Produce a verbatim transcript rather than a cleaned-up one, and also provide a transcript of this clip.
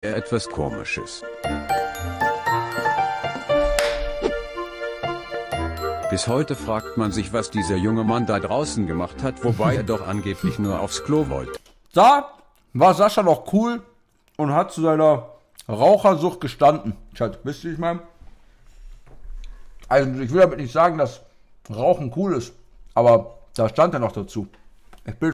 etwas Komisches. Bis heute fragt man sich, was dieser junge Mann da draußen gemacht hat, wobei er doch angeblich nur aufs Klo wollte. Da war Sascha noch cool und hat zu seiner Rauchersucht gestanden. Schatz, wisst ihr, wie ich meine? Also ich will damit nicht sagen, dass Rauchen cool ist, aber da stand er noch dazu. Ich bin